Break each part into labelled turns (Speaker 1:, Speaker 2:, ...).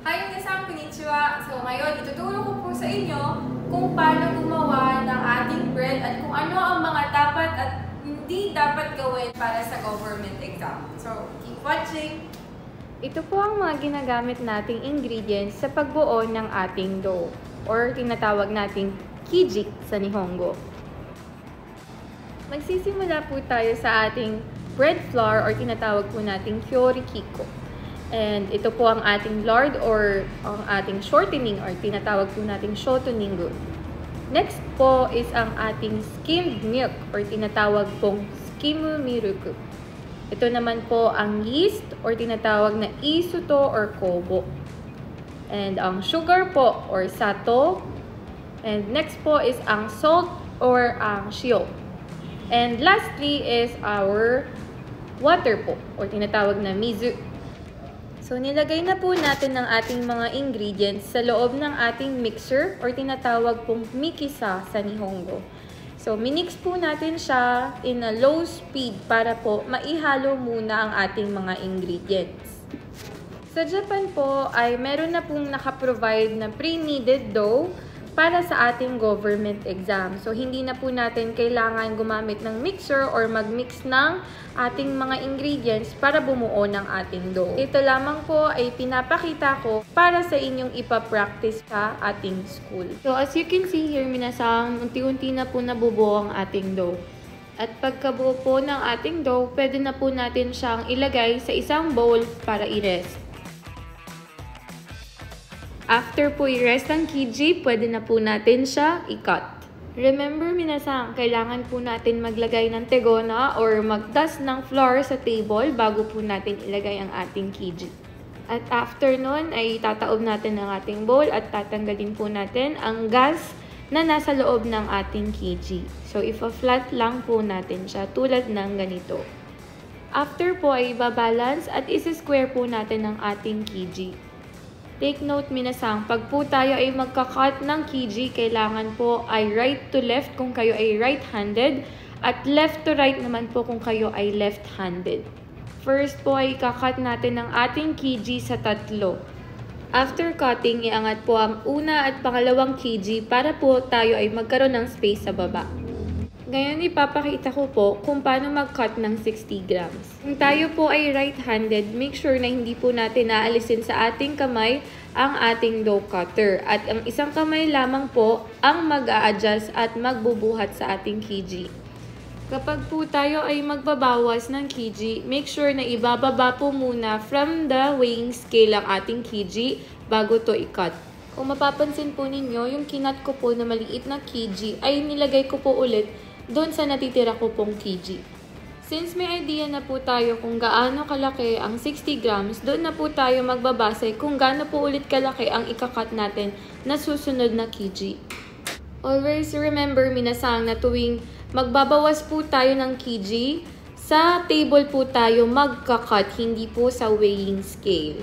Speaker 1: Hi, minasan, konnichiwa! So ngayon, ituturo ko po sa inyo kung paano gumawa ng ating bread at kung ano ang mga dapat at hindi dapat gawin para sa government exam. So, keep watching! Ito po ang mga ginagamit nating ingredients sa pagbuo ng ating dough or tinatawag nating kiji sa Nihongo. Magsisimula po tayo sa ating bread flour or tinatawag po nating kyorikiko. And ito po ang ating lard or ang ating shortening or tinatawag po nating shortening. Next po is ang ating skimmed milk or tinatawag pong skim milk. Ito naman po ang yeast or tinatawag na isuto or kobo. And ang sugar po or sato. And next po is ang salt or ang shio. And lastly is our water po or tinatawag na mizu. So, nilagay na po natin ang ating mga ingredients sa loob ng ating mixer or tinatawag pong mikisa sa Nihongo. So, minix po natin siya in a low speed para po maihalo muna ang ating mga ingredients. Sa Japan po ay meron na pong nakaprovide na pre-kneaded dough para sa ating government exam. So, hindi na po natin kailangan gumamit ng mixer or mag-mix ng ating mga ingredients para bumuo ng ating dough. Ito lamang po ay pinapakita ko para sa inyong ipapractice sa ating school. So, as you can see here, minasang unti-unti na po nabubuo ang ating dough. At pagkabuo po ng ating dough, pwede na po natin siyang ilagay sa isang bowl para i-rest. After po i-rest ang kiji, pwede na po natin siya i-cut. Remember, minasang, kailangan po natin maglagay ng tegona or mag-dust ng flour sa table bago po natin ilagay ang ating kiji. At after nun, ay tataob natin ang ating bowl at tatanggalin po natin ang gas na nasa loob ng ating kiji. So, ipa-flat lang po natin siya tulad ng ganito. After po ay ibabalance at isi-square po natin ang ating kiji. Take note, minasang, pag po tayo ay magka-cut ng kiji, kailangan po ay right to left kung kayo ay right-handed at left to right naman po kung kayo ay left-handed. First po ay kakat natin ang ating kiji sa tatlo. After cutting, iangat po ang una at pangalawang kiji para po tayo ay magkaroon ng space sa baba. Ngayon, ipapakita ko po kung paano mag-cut ng 60 grams. Kung tayo po ay right-handed, make sure na hindi po natin naalisin sa ating kamay ang ating dough cutter. At ang isang kamay lamang po ang mag-a-adjust at magbubuhat sa ating kiji. Kapag po tayo ay magbabawas ng kiji, make sure na ibababa po muna from the weighing scale ang ating kiji bago to i-cut. Kung mapapansin po ninyo, yung kinat ko po na maliit na kiji ay nilagay ko po ulit doon sa natitira ko pong kiji. Since may idea na po tayo kung gaano kalaki ang 60 grams, doon na po tayo magbabase kung gaano po ulit kalaki ang ikakat natin na susunod na kiji. Always remember, minasang, na tuwing magbabawas po tayo ng kiji, sa table po tayo magkakat, hindi po sa weighing scale.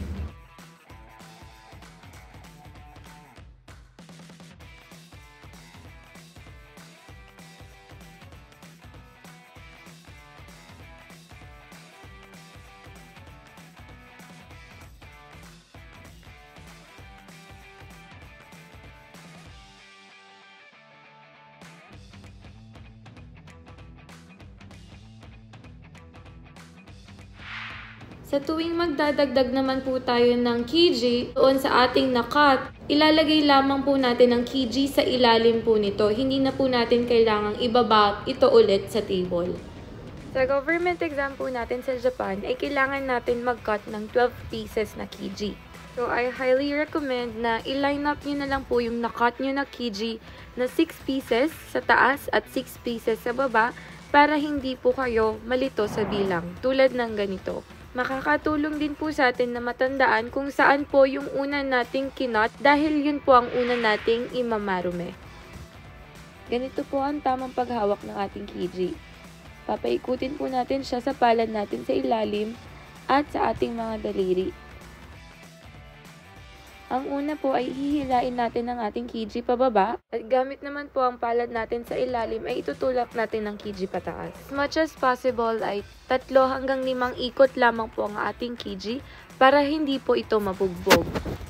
Speaker 1: Sa tuwing magdadagdag naman po tayo ng kiji doon sa ating nakat, ilalagay lamang po natin ang kiji sa ilalim po nito. Hindi na po natin kailangang ibaba ito ulit sa table. Sa government exam po natin sa Japan, ay kailangan natin mag-cut ng 12 pieces na kiji. So, I highly recommend na i-line up nyo na lang po yung nakat nyo na kiji na 6 pieces sa taas at 6 pieces sa baba para hindi po kayo malito sa bilang, tulad ng ganito. Makakatulong din po sa atin na matandaan kung saan po yung una nating kinot dahil yun po ang una nating imamarume. Ganito po ang tamang paghawak ng ating kiji. Papaikutin po natin siya sa palad natin sa ilalim at sa ating mga daliri. Ang una po ay hihilain natin ang ating kiji pababa at gamit naman po ang palad natin sa ilalim ay itutulak natin ang kiji pataas. As much as possible ay 3 hanggang 5 ikot lamang po ang ating kiji para hindi po ito mabugbog.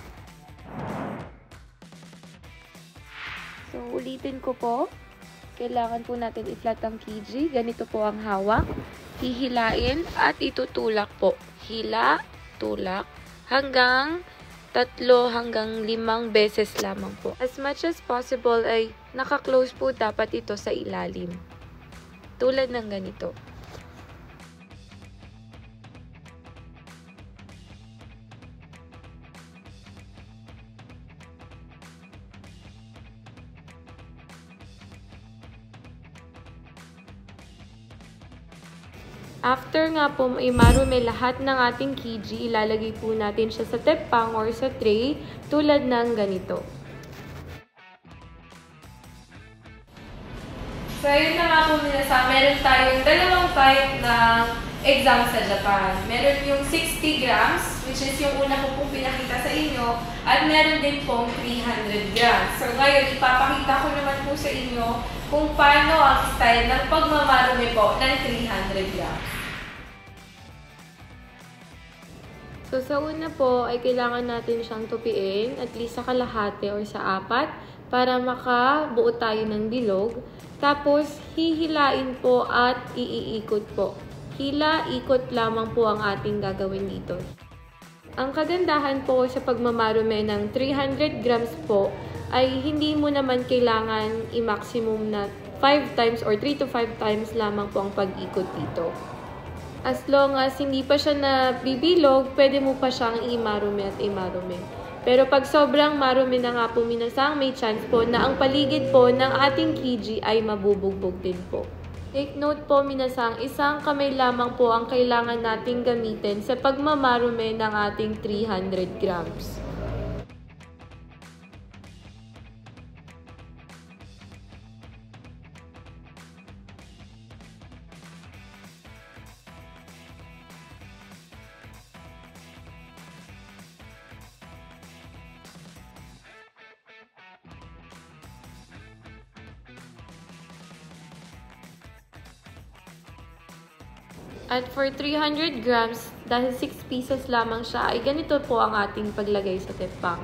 Speaker 1: Ulitin ko po. Kailangan po natin i-flat ang kiji. Ganito po ang hawak. Hihilain at itutulak po. Hila, tulak, hanggang 3 hanggang 5 beses lamang po. As much as possible ay naka-close po dapat ito sa ilalim. Tulad ng ganito. After nga po imarume lahat ng ating kiji, ilalagay po natin siya sa tepang or sa tray tulad ng ganito. So, ayun na nga po minasa, meron tayong dalawang type ng exam sa Japan. Meron yung 60 grams, which is yung una ko pong pinakita sa inyo, at meron din pong 300 grams. So, ngayon, ipapakita ko naman po sa inyo kung paano ang style ng pagmamarume po ng 300 grams. So, sa una po ay kailangan natin siyang tupiin at least sa kalahati or sa 4 para makabuo tayo ng bilog. Tapos, hihilain po at iikot po. Hila, ikot lamang po ang ating gagawin dito. Ang kagandahan po sa pagmamarume ng 300 grams po ay hindi mo naman kailangan i-maximum na 5 times or 3 to 5 times lamang po ang pag-ikot dito. As long as hindi pa siya nabibilog, pwede mo pa siyang imarume at imarume. Pero pag sobrang marume na nga po minasang, may chance po na ang paligid po ng ating kiji ay mabubugbog din po. Take note po minasang, isang kamay lamang po ang kailangan nating gamitin sa pagmamarume ng ating 300 grams. At for 300 grams, dahil 6 pieces lamang siya, ay ganito po ang ating paglagay sa tepang.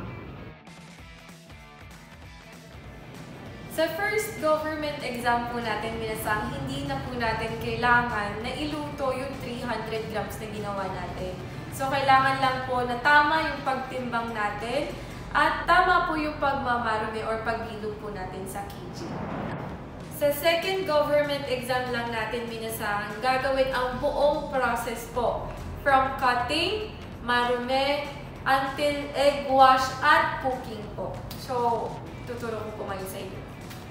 Speaker 1: Sa first government exam po natin, minasang, hindi na po natin kailangan na iluto yung 300 grams na ginawa natin. So, kailangan lang po na tama yung pagtimbang natin at tama po yung pagmamarume or pagbilog po natin sa kiji. Sa second government exam lang natin, minasang, gagawin ang buong process po. From cutting, marume, until egg wash, at cooking po. So, tuturo ko po ngayon sa inyo.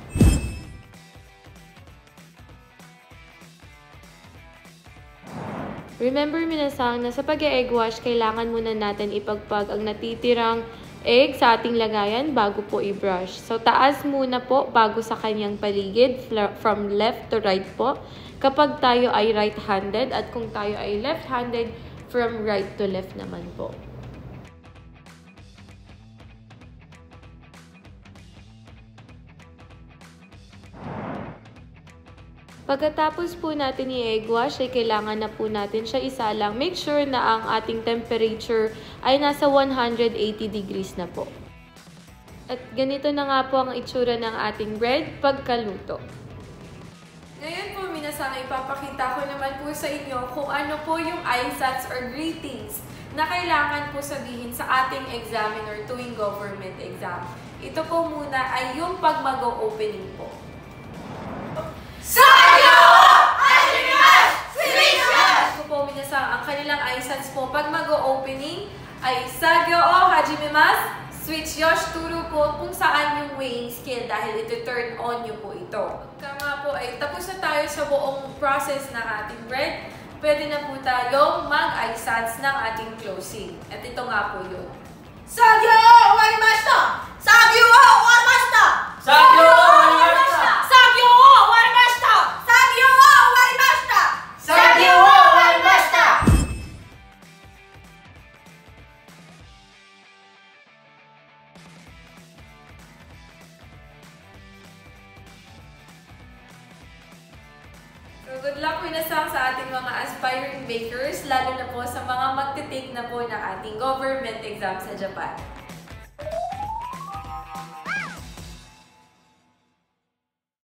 Speaker 1: Remember, minasang, na sa pag-egg wash, kailangan muna natin ipagpag ang natitirang egg sa ating lagayan bago po i-brush. So, taas muna po bago sa kanyang paligid, from left to right po. Kapag tayo ay right-handed at kung tayo ay left-handed, from right to left naman po. Pagkatapos po natin i-egg wash, ay kailangan na po natin siya isalang. Make sure na ang ating temperature ay nasa 180 degrees na po. At ganito na nga po ang itsura ng ating bread pagkaluto. Ngayon po, minasang, ipapakita ko naman po sa inyo kung ano po yung aisats or greetings na kailangan po sabihin sa ating examiner tuwing government exam. Ito po muna ay yung pag mag-opening po. Ang kanilang aisats po pag mag-opening ay Sagyo o Hajimemasu, switch yosh turu po kung saan yung weighing scale dahil ito turn on nyo po ito. Pagka nga po ay tapos na tayo sa buong process ng ating bread, pwede na po tayong mag-aisats ng ating closing. At ito nga po yun.
Speaker 2: Sagyo o warimashita! Sagyo o warimashita!
Speaker 3: Sagyo o warimashita!
Speaker 2: Sagyo o warimashita! Sagyo o warimashita!
Speaker 3: Sagyo o warimashita!
Speaker 1: So, good luck minasang sa ating mga aspiring bakers, lalo na po sa mga magte-take na po ng ating government exam sa Japan.